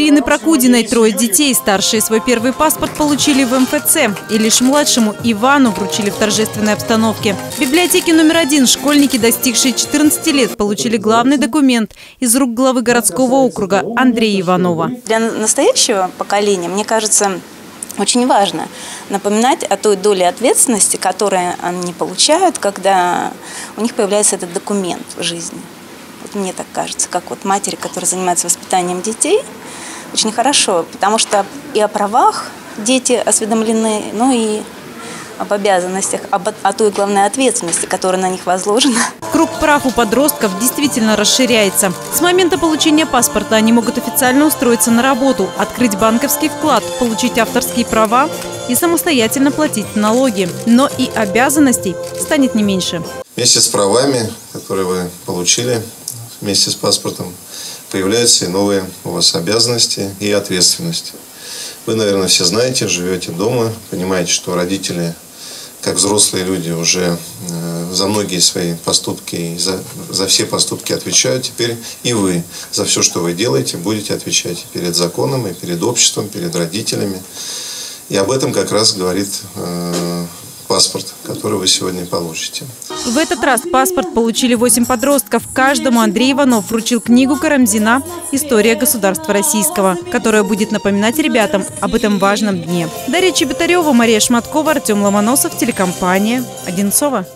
Ирины Прокудиной 3 детей. Старшие свой первый паспорт получили в МФЦ. И лишь младшему Ивану вручили в торжественной обстановке. В библиотеке номер 1 школьники, достигшие 14 лет, получили главный документ из рук главы городского округа Андрея Иванова. Для настоящего поколения, мне кажется, очень важно напоминать о той доле ответственности, которую они получают, когда у них появляется этот документ в жизни. Вот мне так кажется, как вот матери, которые занимаются воспитанием детей, очень хорошо, потому что и о правах дети осведомлены, но и об обязанностях, о той главной ответственности, которая на них возложена. Круг прав у подростков действительно расширяется. С момента получения паспорта они могут официально устроиться на работу, открыть банковский вклад, получить авторские права и самостоятельно платить налоги. Но и обязанностей станет не меньше. Вместе с правами, которые вы получили вместе с паспортом, появляются и новые у вас обязанности и ответственности. Вы, наверное, все знаете, живете дома, понимаете, что родители, как взрослые люди, уже за многие свои поступки и за все поступки отвечают. Теперь и вы за все, что вы делаете, будете отвечать и перед законом, и перед обществом, перед родителями. И об этом как раз говорит паспорт, который вы сегодня получите. В этот раз паспорт получили 8 подростков. Каждому Андрей Иванов вручил книгу Карамзина «История государства российского», которая будет напоминать ребятам об этом важном дне. Дарья Чеботарева, Мария Шматкова, Артем Ломоносов, телекомпания «Одинцово».